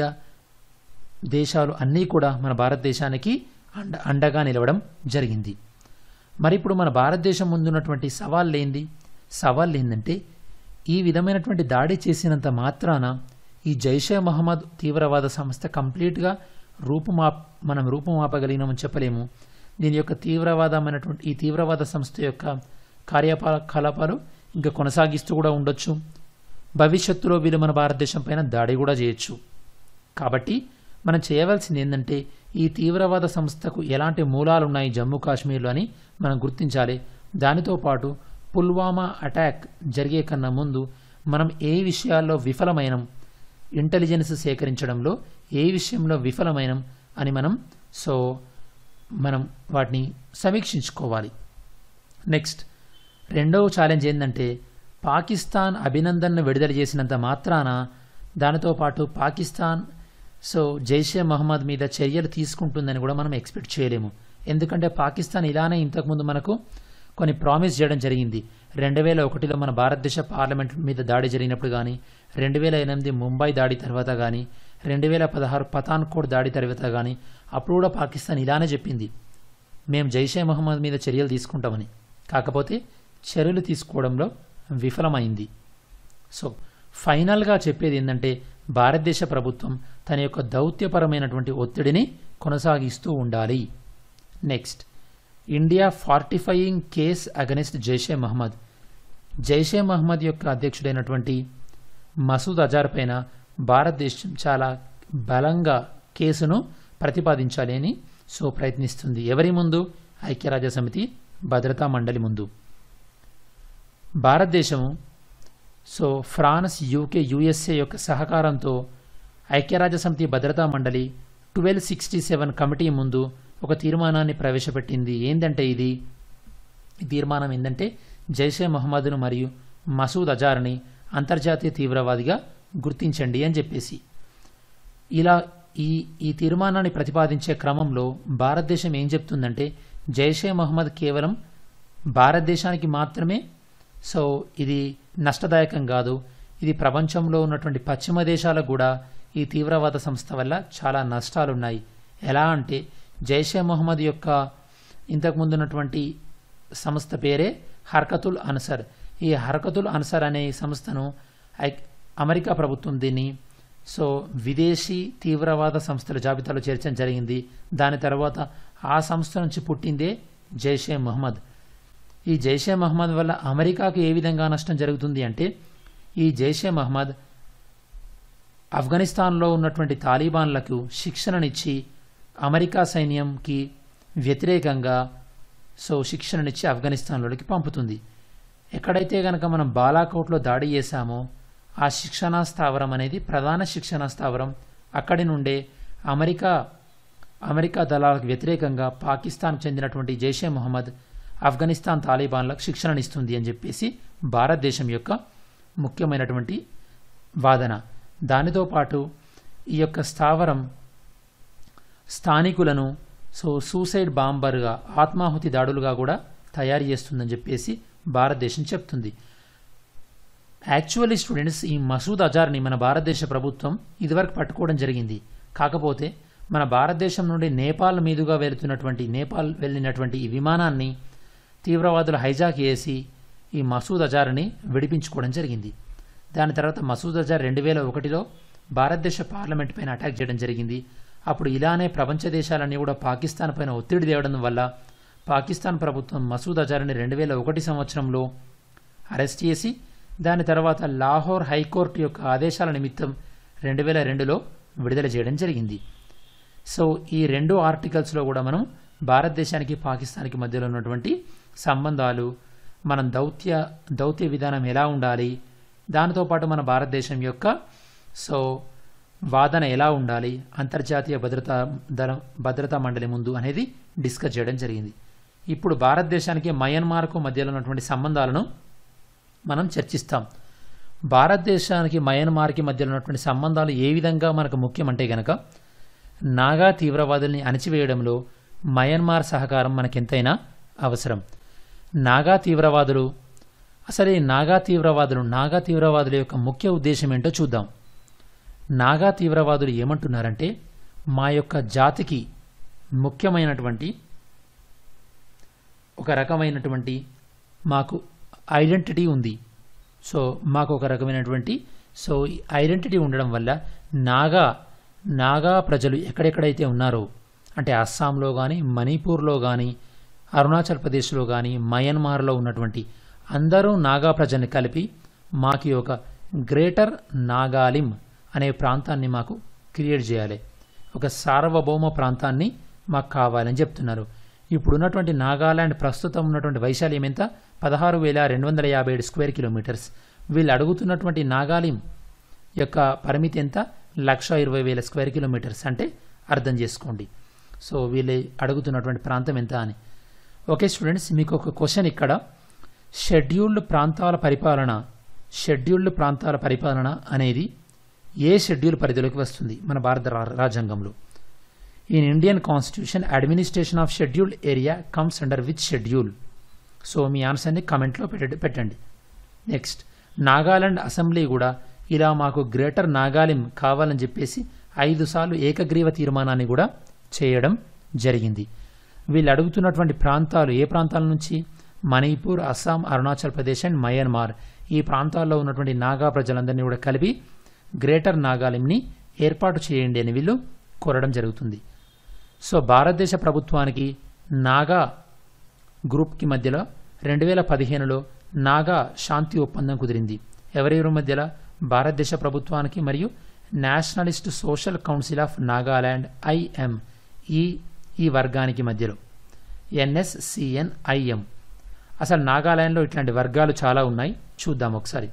దేశాలు అన్నీ కూడా మన భారతదేశానికి అండ అండగా నిలవడం జరిగింది. మరి ఇప్పుడు మన భారతదేశం ముందున్నటువంటి సవాళ్ళు ఏంది సవాళ్ళు ఏంటంటే ఈ విధమైనటువంటి దాడి చేసినంత మాత్రాన ఈ జైషే మహమ్మద్ తీవ్రవాద సంస్థ కంప్లీట్గా రూపుమా మనం రూపుమాపగలిగినామని చెప్పలేము. దీని యొక్క తీవ్రవాదమైనటువంటి ఈ తీవ్రవాద సంస్థ యొక్క కార్యకలాపాలు ఇంకా కొనసాగిస్తూ కూడా ఉండొచ్చు. భవిష్యత్తులో వీళ్ళు మన భారతదేశం పైన దాడి కూడా చేయొచ్చు. కాబట్టి మనం చేయవలసింది ఏంటంటే ఈ తీవ్రవాద సంస్థకు ఎలాంటి మూలాలు ఉన్నాయి జమ్మూ కాశ్మీర్లో అని మనం గుర్తించాలి. దానితో పాటు పుల్వామా అటాక్ జరిగే కన్నా ముందు మనం ఏ విషయాల్లో విఫలమైనం, ఇంటెలిజెన్స్ సేకరించడంలో ఏ విషయంలో విఫలమైనం అని మనం సో మనం వాటిని సమీక్షించుకోవాలి. నెక్స్ట్ రెండవ ఛాలెంజ్ ఏంటంటే పాకిస్తాన్ అభినందన్ను విడుదల చేసినంత మాత్రాన దానితో పాటు పాకిస్తాన్ సో జైషే మహమ్మద్ మీద చర్యలు తీసుకుంటుందని కూడా మనం ఎక్స్పెక్ట్ చేయలేము. ఎందుకంటే పాకిస్తాన్ ఇలానే ఇంతకుముందు మనకు కొన్ని ప్రామిస్ చేయడం జరిగింది. రెండు వేల ఒకటిలో మన భారతదేశ పార్లమెంట్ మీద దాడి జరిగినప్పుడు కానీ, రెండు వేల ఎనిమిది ముంబై దాడి తర్వాత కానీ, రెండు వేల పదహారు పఠాన్కోట్ దాడి తర్వాత కానీ అప్పుడు కూడా పాకిస్తాన్ ఇలానే చెప్పింది మేము జైషే మహమ్మద్ మీద చర్యలు తీసుకుంటామని. కాకపోతే చర్యలు తీసుకోవడంలో విఫలమైంది. సో ఫైనల్గా చెప్పేది ఏంటంటే భారతదేశ ప్రభుత్వం తన యొక్క దౌత్యపరమైనటువంటి ఒత్తిడిని కొనసాగిస్తూ ఉండాలి. Next India fortifying case against Jaish-e Mohammed. Jaish-e Mohammed యొక్క అధ్యక్షుడైనటువంటి మసూద్ అజార్ పైన భారతదేశం చాలా బలంగా కేసును ప్రతిపాదించాలి అని సో ప్రయత్నిస్తుంది. ఎవరి ముందు? ఐక్యరాజ్య సమితి భద్రతా మండలి ముందు. భారతదేశము సో ఫ్రాన్స్, యూకే, యుఎస్ఏ యొక్క సహకారంతో ఐక్యరాజ్య సమితి భద్రతా మండలి ట్వెల్వ్ సిక్స్టీ సెవెన్ కమిటీ ముందు ఒక తీర్మానాన్ని ప్రవేశపెట్టింది. ఏంటంటే ఇది ఈ తీర్మానం ఏంటంటే జైషే మహమ్మద్ను మరియు మసూద్ అజార్ని అంతర్జాతీయ తీవ్రవాదిగా గుర్తించండి అని చెప్పేసి. ఇలా ఈ ఈ తీర్మానాన్ని ప్రతిపాదించే క్రమంలో భారతదేశం ఏం చెప్తుందంటే జైషే మహమ్మద్ కేవలం భారతదేశానికి మాత్రమే సో ఇది నష్టదాయకం కాదు, ఇది ప్రపంచంలో ఉన్నటువంటి పశ్చిమ దేశాలకు కూడా ఈ తీవ్రవాద సంస్థ వల్ల చాలా నష్టాలున్నాయి. ఎలా అంటే జైషే మహమ్మద్ యొక్క ఇంతకుముందు ఉన్నటువంటి సంస్థ పేరే హర్కతుల్ అన్సర్. ఈ హర్కతుల్ అన్సర్ అనే సంస్థను అమెరికా ప్రభుత్వం దీన్ని సో విదేశీ తీవ్రవాద సంస్థల జాబితాలో చేర్చడం జరిగింది. దాని తర్వాత ఆ సంస్థ నుంచి పుట్టిందే జైషే మహమ్మద్. ఈ జైషే మహమ్మద్ వల్ల అమెరికాకు ఏ విధంగా నష్టం జరుగుతుంది అంటే ఈ జైషే మహమ్మద్ ఆఫ్ఘనిస్తాన్లో ఉన్నటువంటి తాలిబాన్లకు శిక్షణనిచ్చి అమెరికా సైన్యంకి వ్యతిరేకంగా సో శిక్షణనిచ్చి ఆఫ్ఘనిస్తాన్లోకి పంపుతుంది. ఎక్కడైతే కనుక మనం బాలాకోట్లో దాడి చేశామో ఆ శిక్షణా స్థావరం అనేది ప్రధాన శిక్షణా స్థావరం. అక్కడి నుండే అమెరికా అమెరికా దళాలకు వ్యతిరేకంగా పాకిస్తాన్కు చెందినటువంటి జైషే మహమ్మద్ ఆఫ్ఘనిస్తాన్ తాలిబాన్లకు శిక్షణనిస్తుంది అని చెప్పేసి భారతదేశం యొక్క ముఖ్యమైనటువంటి వాదన. దానితో పాటు ఈ యొక్క స్థావరం స్థానికులను సో సూసైడ్ బాంబర్గా ఆత్మాహుతి దాడులుగా కూడా తయారు చేస్తుందని చెప్పేసి భారతదేశం చెప్తుంది. యాక్చువల్లీ స్టూడెంట్స్, ఈ మసూద్ అజార్ని మన భారతదేశ ప్రభుత్వం ఇదివరకు పట్టుకోవడం జరిగింది. కాకపోతే మన భారతదేశం నుండి నేపాల్ మీదుగా వెళుతున్నటువంటి నేపాల్ వెళ్ళినటువంటి ఈ విమానాన్ని తీవ్రవాదులు హైజాక్ చేసి ఈ మసూద్ అజార్ని విడిపించుకోవడం జరిగింది. దాని తర్వాత మసూద్ అజార్ రెండు వేల ఒకటిలో భారతదేశ పార్లమెంట్ పైన అటాక్ చేయడం జరిగింది. అప్పుడు ఇలానే ప్రపంచ దేశాలన్నీ కూడా పాకిస్తాన్ పైన ఒత్తిడి తేవడం వల్ల పాకిస్తాన్ ప్రభుత్వం మసూద్ అజార్ని రెండు వేల ఒకటి సంవత్సరంలో అరెస్ట్ చేసి దాని తర్వాత లాహోర్ హైకోర్టు యొక్క ఆదేశాల నిమిత్తం రెండు వేల రెండులో విడుదల చేయడం జరిగింది. సో ఈ రెండు ఆర్టికల్స్లో కూడా మనం భారతదేశానికి పాకిస్తాన్కి మధ్యలో ఉన్నటువంటి సంబంధాలు, మనం దౌత్య దౌత్య విధానం ఎలా ఉండాలి, దానితో పాటు మన భారతదేశం యొక్క సో వాదన ఎలా ఉండాలి అంతర్జాతీయ భద్రతా దళం భద్రతా మండలి ముందు అనేది డిస్కస్ చేయడం జరిగింది. ఇప్పుడు భారతదేశానికి మయన్మార్కు మధ్యలో ఉన్నటువంటి సంబంధాలను మనం చర్చిస్తాం. భారతదేశానికి మయన్మార్కి మధ్యలో ఉన్నటువంటి సంబంధాలు ఏ విధంగా మనకు ముఖ్యమంటే గనక నాగా తీవ్రవాదుల్ని అణచివేయడంలో మయన్మార్ సహకారం మనకెంతైనా అవసరం. నాగా తీవ్రవాదులు అసలు ఈ నాగా తీవ్రవాదులు నాగా తీవ్రవాదుల యొక్క ముఖ్య ఉద్దేశం ఏంటో చూద్దాం. నాగా తీవ్రవాదులు ఏమంటున్నారంటే, మా యొక్క జాతికి ముఖ్యమైనటువంటి ఒక రకమైనటువంటి మాకు ఐడెంటిటీ ఉంది. సో మాకు ఒక రకమైనటువంటి సో ఈ ఐడెంటిటీ ఉండడం వల్ల నాగా నాగా ప్రజలు ఎక్కడెక్కడైతే ఉన్నారో అంటే అస్సాంలో కానీ, మణిపూర్లో కానీ, అరుణాచల్ ప్రదేశ్లో కానీ, మయన్మార్లో ఉన్నటువంటి అందరూ నాగా ప్రజల్ని కలిపి మాకు ఒక గ్రేటర్ నాగాలిం అనే ప్రాంతాన్ని మాకు క్రియేట్ చేయాలి, ఒక సార్వభౌమ ప్రాంతాన్ని మాకు కావాలని చెప్తున్నారు. ఇప్పుడు ఉన్నటువంటి నాగాలాండ్ ప్రస్తుతం ఉన్నటువంటి వైశాల్యం ఎంత? పదహారు వేల రెండు వందల యాభై ఏడు స్క్వేర్ కిలోమీటర్స్. వీళ్ళు అడుగుతున్నటువంటి నాగాలిం యొక్క పరిమితి ఎంత? లక్ష ఇరవై వేల స్క్వేర్ కిలోమీటర్స్. అంటే అర్థం చేసుకోండి సో వీళ్ళు అడుగుతున్నటువంటి ప్రాంతం ఎంత అని. ఓకే స్టూడెంట్స్, మీకు ఒక క్వశ్చన్ ఇక్కడ. షెడ్యూల్డ్ ప్రాంతాల పరిపాలన షెడ్యూల్డ్ ప్రాంతాల పరిపాలన అనేది ఏ షెడ్యూల్ పరిధిలోకి వస్తుంది మన భారత రాజ్యాంగంలో? In Indian constitution administration of scheduled area comes under which schedule? So మీ ఆన్సర్ని కమెంట్లో పెట్టండి పెట్టండి నెక్స్ట్, నాగాలాండ్ అసెంబ్లీ కూడా ఇలా మాకు గ్రేటర్ నాగాలిం కావాలని చెప్పేసి ఐదు సార్లు ఏకగ్రీవ తీర్మానాన్ని కూడా చేయడం జరిగింది. వీళ్ళు అడుగుతున్నటువంటి ప్రాంతాలు ఏ ప్రాంతాల నుంచి? Manipur, Assam, Arunachal Pradesh and Myanmar. ఈ ప్రాంతాల్లో ఉన్నటువంటి నాగా ప్రజలందరినీ కూడా కలిపి గ్రేటర్ నాగాలింని ఏర్పాటు చేయండి అని వీళ్ళు కోరడం జరుగుతుంది. సో భారతదేశ ప్రభుత్వానికి నాగా గ్రూప్కి మధ్యలో రెండు వేల పదిహేనులో నాగా శాంతి ఒప్పందం కుదిరింది. ఎవరెవరి మధ్యలో? భారతదేశ ప్రభుత్వానికి మరియు nationalist social council of Nagaland IM ఈ ఈ వర్గానికి మధ్యలో, ఎన్ఎస్సిఎన్ఐఎం. అసలు నాగాలాండ్లో ఇట్లాంటి వర్గాలు చాలా ఉన్నాయి, చూద్దాం ఒకసారి.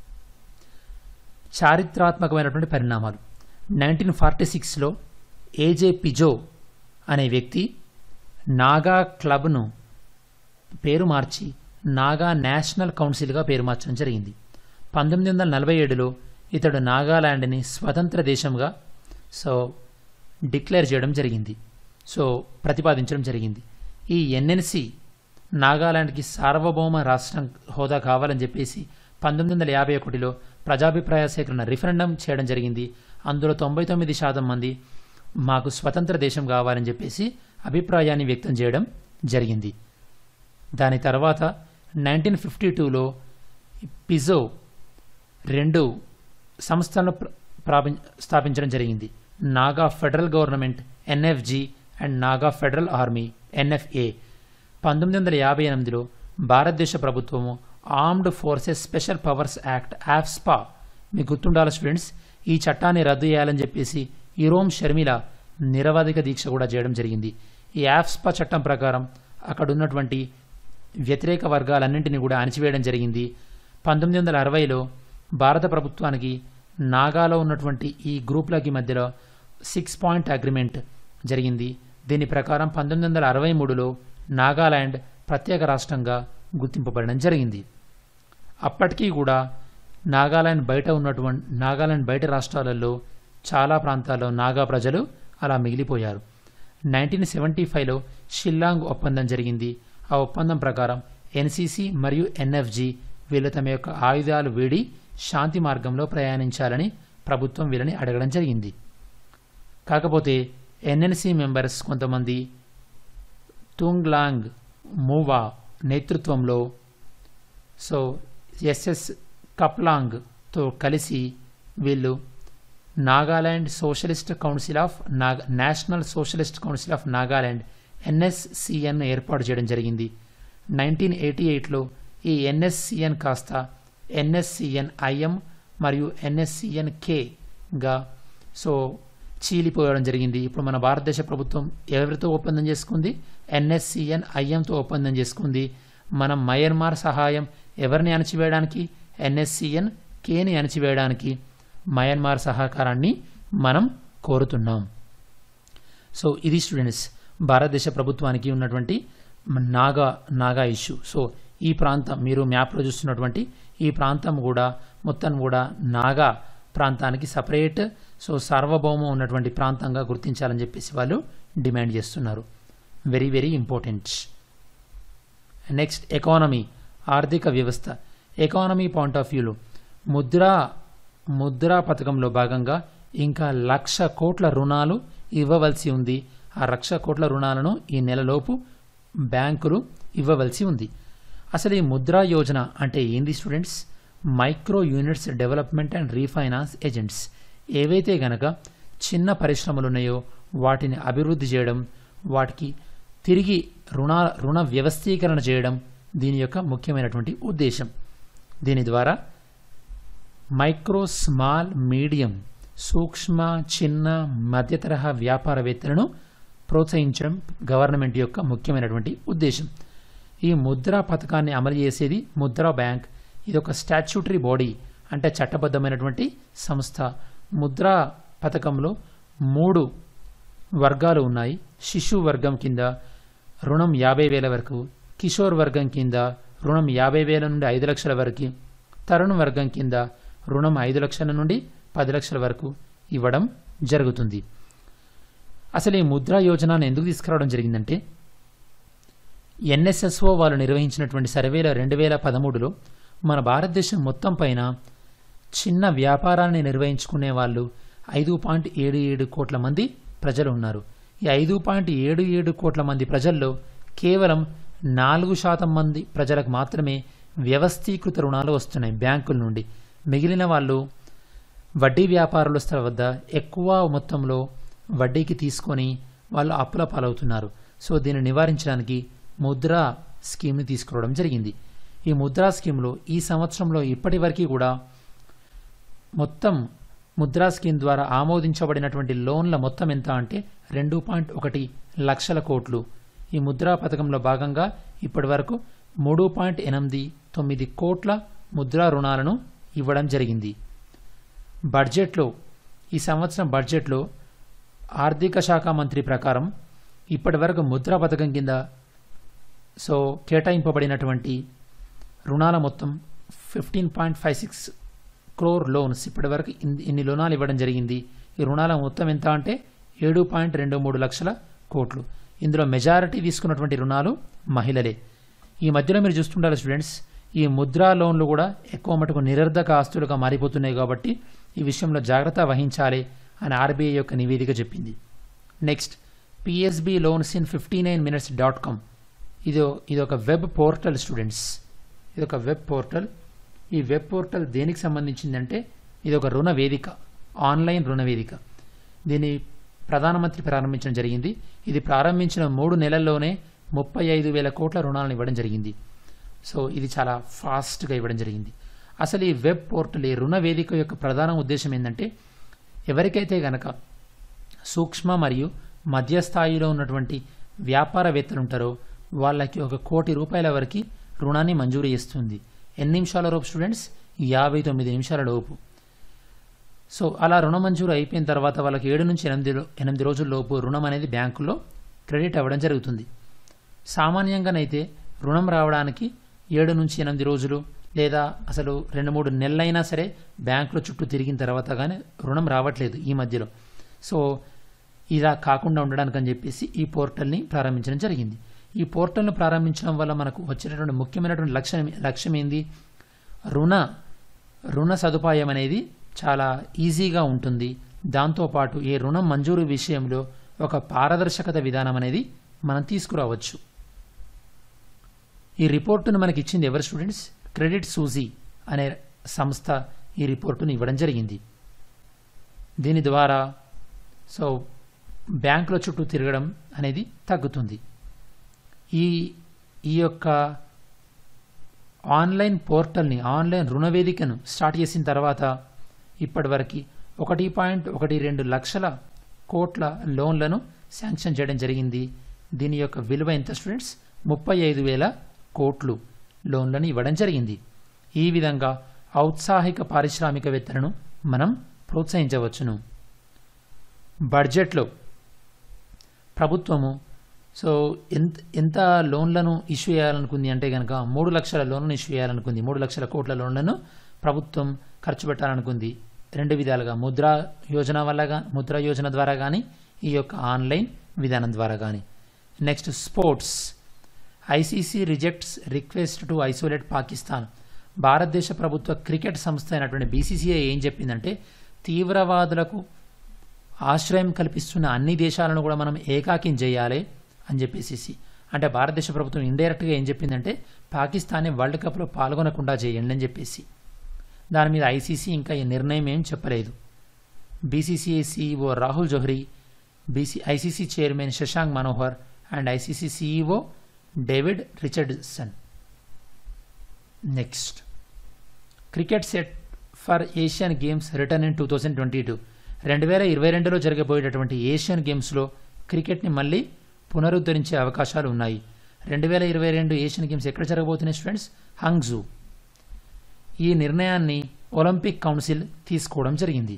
చారిత్రాత్మకమైనటువంటి పరిణామాలు. నైన్టీన్ ఫార్టీ సిక్స్లో ఏజే పిజో అనే వ్యక్తి నాగా క్లబ్ను పేరు మార్చి నాగా నేషనల్ కౌన్సిల్గా పేరు మార్చడం జరిగింది. పంతొమ్మిది వందల నలభై ఏడులో ఇతడు నాగాలాండ్ని స్వతంత్ర దేశంగా సో డిక్లేర్ చేయడం జరిగింది, సో ప్రతిపాదించడం జరిగింది. ఈ ఎన్ఎన్సి నాగాలాండ్కి సార్వభౌమ రాష్ట్రం హోదా కావాలని చెప్పేసి పంతొమ్మిది వందల యాభై ఒకటిలో ప్రజాభిప్రాయ సేకరణ రిఫరెండం చేయడం జరిగింది. అందులో తొంభై తొమ్మిది శాతం మంది మాకు స్వతంత్ర దేశం కావాలని చెప్పేసి అభిప్రాయాన్ని వ్యక్తం చేయడం జరిగింది. దాని తర్వాత నైన్టీన్ ఫిఫ్టీ టూలో పిజో రెండు సంస్థలను స్థాపించడం జరిగింది. Naga federal government NFG and Naga federal army NFA. పంతొమ్మిది వందల యాభై ఎనిమిదిలో భారతదేశ ప్రభుత్వము armed forces special powers act AFSPA, మీకు గుర్తుండాలి స్టూడెంట్స్, ఈ చట్టాన్ని రద్దు చేయాలని చెప్పేసి ఇరోమ్ షర్మిల నిరవధిక దీక్ష కూడా చేయడం జరిగింది. ఈ ఆఫ్స్పా చట్టం ప్రకారం అక్కడ ఉన్నటువంటి వ్యతిరేక వర్గాలన్నింటినీ కూడా అణచివేయడం జరిగింది. పంతొమ్మిది వందల అరవైలో భారత ప్రభుత్వానికి నాగాలో ఉన్నటువంటి ఈ గ్రూపులకి మధ్యలో సిక్స్ పాయింట్ అగ్రిమెంట్ జరిగింది. దీని ప్రకారం పంతొమ్మిది వందల అరవై మూడులో నాగాలాండ్ ప్రత్యేక రాష్ట్రంగా గుర్తింపబడడం జరిగింది. అప్పటికీ కూడా నాగాలాండ్ బయట ఉన్నటువంటి నాగాలాండ్ బయట రాష్ట్రాలలో చాలా ప్రాంతాల్లో నాగా ప్రజలు అలా మిగిలిపోయారు. నైన్టీన్ సెవెంటీ ఫైవ్లో షిల్లాంగ్ ఒప్పందం జరిగింది. ఆ ఒప్పందం ప్రకారం ఎన్సీసీ మరియు ఎన్ఎఫ్జీ వీళ్ళు తమ యొక్క ఆయుధాలు వీడి శాంతి మార్గంలో ప్రయాణించాలని ప్రభుత్వం వీళ్ళని అడగడం జరిగింది. కాకపోతే ఎన్ఎన్సీ మెంబర్స్ కొంతమంది తుంగ్లాంగ్ మూవా నేతృత్వంలో సో ఎస్ఎస్ కప్లాంగ్తో కలిసి వీళ్ళు Nagaland socialist council of Naga national socialist council of Nagaland NSCN ఏర్పాటు చేయడం జరిగింది. నైన్టీన్ ఎయిటీ ఎయిట్లో ఈ ఎన్ఎస్సిఎన్ కాస్త ఎన్ఎస్సిఎన్ ఐఎం మరియు ఎన్ఎస్సిఎన్ కేగా సో చీలిపోవడం జరిగింది. ఇప్పుడు మన భారతదేశ ప్రభుత్వం ఎవరితో ఒప్పందం చేసుకుంది? ఎన్ఎస్సిఎన్ ఐఎంతో ఒప్పందం చేసుకుంది. మనం మయన్మార్ సహాయం ఎవరిని అణచివేయడానికి? ఎన్ఎస్సిఎన్ కేని అణచివేయడానికి మయన్మార్ సహకారాన్ని మనం కోరుతున్నాం. సో ఇది స్టూడెంట్స్ భారతదేశ ప్రభుత్వానికి ఉన్నటువంటి నాగా నాగా ఇష్యూ. సో ఈ ప్రాంతం మీరు మ్యాప్లో చూస్తున్నటువంటి ఈ ప్రాంతం కూడా మొత్తం కూడా నాగా ప్రాంతానికి సపరేట్ సో సార్వభౌమం ఉన్నటువంటి ప్రాంతంగా గుర్తించాలని చెప్పేసి వాళ్ళు డిమాండ్ చేస్తున్నారు. Very very important. Next economy, ఆర్థిక వ్యవస్థ. ఎకానమీ పాయింట్ ఆఫ్ వ్యూలో ముద్రా ముద్రా పథకంలో భాగంగా ఇంకా లక్ష కోట్ల రుణాలు ఇవ్వవలసి ఉంది. ఆ లక్ష కోట్ల రుణాలను ఈ నెలలోపు బ్యాంకులు ఇవ్వవలసి ఉంది. అసలు ఈ ముద్రా యోజన అంటే ఏంది students? Micro units development and refinance agents. ఏవైతే గనక చిన్న పరిశ్రమలు ఉన్నాయో వాటిని అభివృద్ధి చేయడం, వాటికి తిరిగి రుణ రుణ వ్యవస్థీకరణ చేయడం దీని యొక్క ముఖ్యమైనటువంటి ఉద్దేశం. దీని ద్వారా మైక్రో స్మాల్ మీడియం సూక్ష్మ చిన్న మధ్య తరహా వ్యాపారవేత్తలను ప్రోత్సహించడం గవర్నమెంట్ యొక్క ముఖ్యమైనటువంటి ఉద్దేశం. ఈ ముద్రా పథకాన్ని అమలు చేసేది ముద్రా బ్యాంక్. ఇది ఒక స్టాచ్యూటరీ బాడీ అంటే చట్టబద్ధమైనటువంటి సంస్థ. ముద్రా పథకంలో మూడు వర్గాలు ఉన్నాయి. శిశు వర్గం కింద రుణం యాభై వేల వరకు, కిషోర్ వర్గం కింద రుణం యాభై వేల నుండి ఐదు లక్షల వరకు, తరుణ్ వర్గం కింద రుణం ఐదు లక్షల నుండి పది లక్షల వరకు ఇవ్వడం జరుగుతుంది. అసలు ఈ ముద్రా యోజనను ఎందుకు తీసుకురావడం జరిగిందంటే ఎన్ఎస్ఎస్ఓ వాళ్ళు నిర్వహించినటువంటి సర్వేలో రెండు వేల పదమూడులో మన భారతదేశం మొత్తం పైన చిన్న వ్యాపారాన్ని నిర్వహించుకునే వాళ్ళు ఐదు పాయింట్ ఏడు ఏడు కోట్ల మంది ప్రజలు ఉన్నారు. ఈ ఐదు పాయింట్ ఏడు ఏడు కోట్ల మంది ప్రజల్లో కేవలం నాలుగు శాతం మంది ప్రజలకు మాత్రమే వ్యవస్థీకృత రుణాలు వస్తున్నాయి బ్యాంకుల నుండి. మిగిలిన వాళ్ళు వడ్డీ వ్యాపారుల వద్ద ఎక్కువ మొత్తంలో వడ్డీకి తీసుకొని వాళ్ళు అప్పుల పాలవుతున్నారు. సో దీన్ని నివారించడానికి ముద్రా స్కీమ్ని తీసుకురావడం జరిగింది. ఈ ముద్రా స్కీమ్లో ఈ సంవత్సరంలో ఇప్పటి వరకు కూడా మొత్తం ముద్రా స్కీమ్ ద్వారా ఆమోదించబడినటువంటి లోన్ల మొత్తం ఎంత అంటే రెండు పాయింట్ ఒకటి లక్షల కోట్లు. ఈ ముద్రా పథకంలో భాగంగా ఇప్పటి వరకు మూడు పాయింట్ ఎనిమిది తొమ్మిది కోట్ల ముద్రా రుణాలను ఇవ్వడం జరిగింది. బడ్జెట్లో ఈ సంవత్సరం బడ్జెట్లో ఆర్థిక శాఖ మంత్రి ప్రకారం ఇప్పటి వరకు ముద్రా పథకం కింద సో కేటాయింపబడినటువంటి రుణాల మొత్తం fifteen point five six crore loans ఇప్పటి వరకు ఇన్ని రుణాలు ఇవ్వడం జరిగింది. ఈ రుణాల మొత్తం ఎంత అంటే ఏడు పాయింట్ రెండు మూడు లక్షల కోట్లు. ఇందులో మెజారిటీ తీసుకున్నటువంటి రుణాలు మహిళలే. ఈ మధ్యలో మీరు చూస్తుంటారు స్టూడెంట్స్, ఈ ముద్రా లోన్లు కూడా ఎక్కువ మటుకు నిరర్ధక ఆస్తులుగా మారిపోతున్నాయి కాబట్టి ఈ విషయంలో జాగ్రత్త వహించాలి అని ఆర్బీఐ యొక్క నివేదిక చెప్పింది. Next PSB loans in fifty nine minutes dot com. ఇదో ఇది ఒక వెబ్ పోర్టల్ స్టూడెంట్స్. ఇది ఒక వెబ్ పోర్టల్. ఈ వెబ్ పోర్టల్ దేనికి సంబంధించిందంటే ఇది ఒక రుణ వేదిక, ఆన్లైన్ రుణ వేదిక. దీన్ని ప్రధానమంత్రి ప్రారంభించడం జరిగింది. ఇది ప్రారంభించిన మూడు నెలల్లోనే ముప్పై ఐదు వేల కోట్ల రుణాలను ఇవ్వడం జరిగింది. సో ఇది చాలా ఫాస్ట్గా ఇవ్వడం జరిగింది. అసలు ఈ వెబ్ పోర్టల్ ఈ రుణ వేదిక యొక్క ప్రధాన ఉద్దేశం ఏంటంటే ఎవరికైతే గనక సూక్ష్మ మరియు మధ్యస్థాయిలో ఉన్నటువంటి వ్యాపారవేత్తలు ఉంటారో వాళ్ళకి ఒక కోటి రూపాయల వరకు రుణాన్ని మంజూరు చేస్తుంది. ఎన్ని నిమిషాల లోపు స్టూడెంట్స్? యాభై తొమ్మిది నిమిషాల లోపు. సో అలా రుణ మంజూరు అయిపోయిన తర్వాత వాళ్ళకి ఏడు నుంచి ఎనిమిది ఎనిమిది రోజుల లోపు రుణం అనేది బ్యాంకులో క్రెడిట్ అవ్వడం జరుగుతుంది. సామాన్యంగానైతే రుణం రావడానికి ఏడు నుంచి ఎనిమిది రోజులు లేదా అసలు రెండు మూడు నెలలైనా సరే బ్యాంకుల చుట్టూ తిరిగిన తర్వాత కానీ రుణం రావట్లేదు ఈ మధ్యలో. సో ఇలా కాకుండా ఉండడానికి అని చెప్పేసి ఈ పోర్టల్ని ప్రారంభించడం జరిగింది. ఈ పోర్టల్ను ప్రారంభించడం వల్ల మనకు వచ్చేటటువంటి ముఖ్యమైనటువంటి లక్ష్యం లక్ష్యం ఏంది, రుణ రుణ సదుపాయం అనేది చాలా ఈజీగా ఉంటుంది. దాంతోపాటు ఈ రుణం మంజూరు విషయంలో ఒక పారదర్శకత విధానం అనేది మనం తీసుకురావచ్చు. ఈ రిపోర్టును మనకి ఇచ్చింది ఎవరు స్టూడెంట్స్, క్రెడిట్ సూజీ అనే సంస్థ ఈ రిపోర్టును ఇవ్వడం జరిగింది. దీని ద్వారా సో బ్యాంకుల చుట్టూ తిరగడం అనేది తగ్గుతుంది. ఈ ఈ యొక్క ఆన్లైన్ పోర్టల్ని ఆన్లైన్ రుణ వేదికను స్టార్ట్ చేసిన తర్వాత ఇప్పటివరకు ఒకటి పాయింట్ ఒకటి రెండు లక్షల కోట్ల లోన్లను శాంక్షన్ చేయడం జరిగింది. దీని యొక్క విలువ ఎంత స్టూడెంట్స్, ముప్పై ఐదు వేల కోట్లు లోన్లను ఇవ్వడం జరిగింది. ఈ విధంగా ఔత్సాహిక పారిశ్రామికవేత్తలను మనం ప్రోత్సహించవచ్చును. బడ్జెట్లో ప్రభుత్వము సో ఎంత ఎంత లోన్లను ఇష్యూ చేయాలనుకుంది అంటే కనుక మూడు లక్షల లోన్లను ఇష్యూ చేయాలనుకుంది. మూడు లక్షల కోట్ల లోన్లను ప్రభుత్వం ఖర్చు పెట్టాలనుకుంది. రెండు విధాలుగా, ముద్రా యోజన వల్ల ముద్రా యోజన ద్వారా కానీ ఈ యొక్క ఆన్లైన్ విధానం ద్వారా కానీ. Next sports. ICC rejects request to isolate Pakistan. భారతదేశ ప్రభుత్వ క్రికెట్ సంస్థ అయినటువంటి బీసీసీఐ ఏం చెప్పిందంటే తీవ్రవాదులకు ఆశ్రయం కల్పిస్తున్న అన్ని దేశాలను కూడా మనం ఏకాకిం చేయాలి అని చెప్పేసి, అంటే భారతదేశ ప్రభుత్వం ఇండైరెక్ట్గా ఏం చెప్పిందంటే పాకిస్తాన్ని వరల్డ్ కప్లో పాల్గొనకుండా చేయండి అని చెప్పేసి. దాని మీద ఐసీసీ ఇంకా ఈ నిర్ణయం ఏం చెప్పలేదు. BCCI CEO Rahul Johri, BC ICC chairman Shashank Manohar and ICC CEO David Richardson. Next, cricket set for Asian games return in two thousand twenty two. రెండు వేల ఇరవై రెండులో జరగబోయేటటువంటి ఏషియన్ గేమ్స్లో క్రికెట్ని మళ్ళీ పునరుద్ధరించే అవకాశాలు ఉన్నాయి. రెండు వేల ఇరవై రెండు ఏషియన్ గేమ్స్ ఎక్కడ జరగబోతున్నాయి స్టూడెంట్స్, హంగ్జూ. ఈ నిర్ణయాన్ని ఒలింపిక్ కౌన్సిల్ తీసుకోవడం జరిగింది.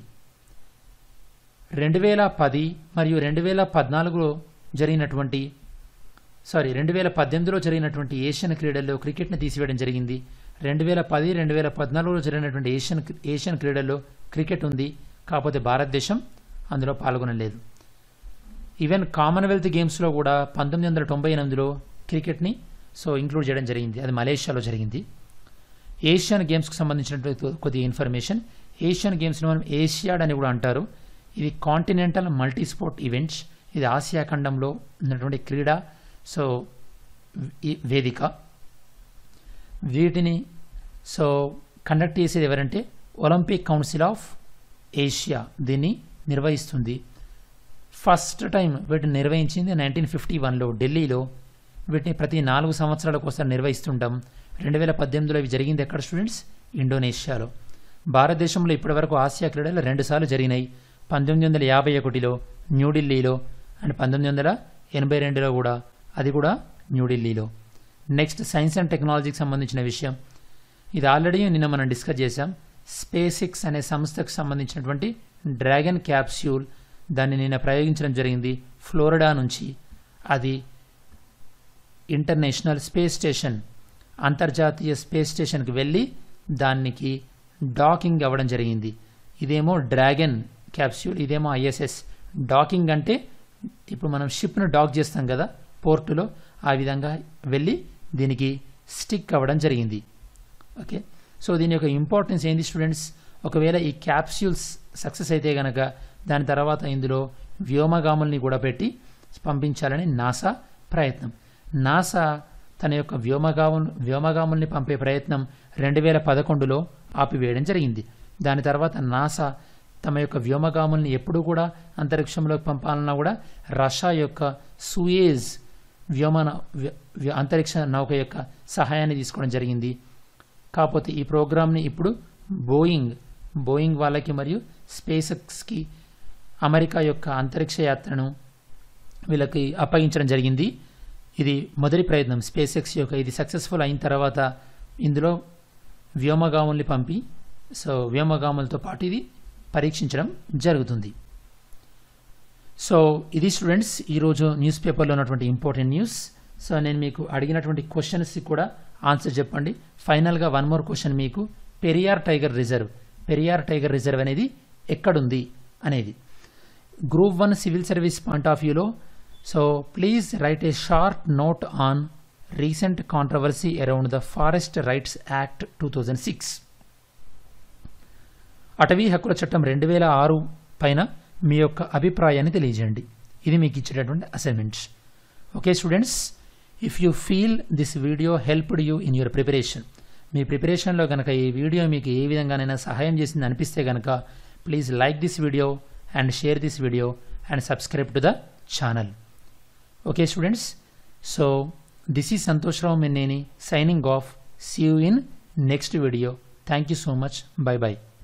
రెండు వేల పది మరియు రెండు వేల పద్నాలుగులో జరిగినటువంటి సారీ రెండు వేల పద్దెనిమిదిలో జరిగినటువంటి ఏషియన్ క్రీడల్లో క్రికెట్ని తీసివేయడం జరిగింది. రెండు వేల పది రెండు వేల పద్నాలుగులో జరిగినటువంటి ఏషియన్ ఏషియన్ క్రీడల్లో క్రికెట్ ఉంది, కాకపోతే భారతదేశం అందులో పాల్గొనలేదు. ఈవెన్ కామన్వెల్త్ గేమ్స్లో కూడా పంతొమ్మిది వందల తొంభై ఎనిమిదిలో క్రికెట్ని సో ఇంక్లూడ్ చేయడం జరిగింది, అది మలేషియాలో జరిగింది. ఏషియన్ గేమ్స్కి సంబంధించినటువంటి కొద్ది ఇన్ఫర్మేషన్. ఏషియన్ గేమ్స్ని మనం ఏషియాడ్ అని కూడా అంటారు. ఇది కాంటినెంటల్ మల్టీ స్పోర్ట్ ఈవెంట్స్. ఇది ఆసియా ఖండంలో ఉన్నటువంటి క్రీడా సో వేదిక. వీటిని సో కండక్ట్ చేసేది ఎవరంటే ఒలింపిక్ కౌన్సిల్ ఆఫ్ ఏషియా దీన్ని నిర్వహిస్తుంది. ఫస్ట్ టైం వీటిని నిర్వహించింది నైన్టీన్ ఫిఫ్టీ వన్లో ఢిల్లీలో. వీటిని ప్రతి నాలుగు సంవత్సరాలకు ఒకసారి నిర్వహిస్తుంటాం. రెండు వేల పద్దెనిమిదిలో ఇవి జరిగింది ఎక్కడ స్టూడెంట్స్, ఇండోనేషియాలో. భారతదేశంలో ఇప్పటివరకు ఆసియా క్రీడలు రెండుసార్లు జరిగినాయి. పంతొమ్మిది వందల యాభై ఒకటిలో న్యూఢిల్లీలో అండ్ పంతొమ్మిది వందల ఎనభై రెండులో కూడా, అది కూడా న్యూఢిల్లీలో. నెక్స్ట్, సైన్స్ అండ్ టెక్నాలజీకి సంబంధించిన విషయం. ఇది ఆల్రెడీ నిన్న మనం డిస్కస్ చేశాం. స్పేస్ ఎక్స్ అనే సంస్థకు సంబంధించినటువంటి డ్రాగన్ క్యాప్స్యూల్ దాన్ని నిన్న ప్రయోగించడం జరిగింది ఫ్లోరిడా నుంచి. అది ఇంటర్నేషనల్ స్పేస్ స్టేషన్, అంతర్జాతీయ స్పేస్ స్టేషన్కి వెళ్ళి దానికి డాకింగ్ అవ్వడం జరిగింది. ఇదేమో డ్రాగన్ క్యాప్స్యూల్, ఇదేమో ఐఎస్ఎస్. డాకింగ్ అంటే ఇప్పుడు మనం షిప్ను డాక్ చేస్తాం కదా పోర్టులో, ఆ విధంగా వెళ్ళి దీనికి స్టిక్ అవ్వడం జరిగింది. ఓకే, సో దీని యొక్క ఇంపార్టెన్స్ ఏంది స్టూడెంట్స్, ఒకవేళ ఈ క్యాప్స్యూల్స్ సక్సెస్ అయితే కనుక దాని తర్వాత ఇందులో వ్యోమగాముల్ని కూడా పెట్టి పంపించాలని నాసా ప్రయత్నం. నాసా తన యొక్క వ్యోమగాము వ్యోమగాముల్ని పంపే ప్రయత్నం రెండు వేల పదకొండులో ఆపివేయడం జరిగింది. దాని తర్వాత నాసా తమ యొక్క వ్యోమగాముల్ని ఎప్పుడూ కూడా అంతరిక్షంలోకి పంపాలన్నా కూడా రష్యా యొక్క సూయేజ్ వ్యోమ అంతరిక్ష నౌక యొక్క సహాయాన్ని తీసుకోవడం జరిగింది. కాకపోతే ఈ ప్రోగ్రామ్ని ఇప్పుడు బోయింగ్ బోయింగ్ వాళ్ళకి మరియు స్పేస్ ఎక్స్కి అమెరికా యొక్క అంతరిక్ష యాత్రను వీళ్ళకి అప్పగించడం జరిగింది. ఇది మొదటి ప్రయత్నం స్పేస్ ఎక్స్ యొక్క. ఇది సక్సెస్ఫుల్ అయిన తర్వాత ఇందులో వ్యోమగాముల్ని పంపి సో వ్యోమగాములతో పాటు ఇది పరీక్షించడం జరుగుతుంది. సో ఇది స్టూడెంట్స్ ఈరోజు న్యూస్ పేపర్లో ఉన్నటువంటి ఇంపార్టెంట్ న్యూస్. సో నేను మీకు అడిగినటువంటి క్వశ్చన్స్కి కూడా ఆన్సర్ చెప్పండి. ఫైనల్గా వన్ మోర్ క్వశ్చన్ మీకు, Periyar tiger reserve Periyar tiger reserve అనేది ఎక్కడుంది అనేది group one civil service point of వ్యూలో. So please write a short note on recent controversy around the forest rights act two thousand six. అటవీ హక్కుల చట్టం రెండు వేల ఆరు పైన మీ యొక్క అభిప్రాయాన్ని తెలియజేయండి. ఇది మీకు ఇచ్చేటటువంటి assignments. Okay students, if you feel this video helped you in your preparation, మీ ప్రిపరేషన్లో కనుక ఈ వీడియో మీకు ఏ విధంగానైనా సహాయం చేసింది అనిపిస్తే కనుక please like this video and share this video and subscribe to the channel. Okay students, so this is Santosh Rao Menneni signing off. See you in next video. Thank you so much. Bye bye.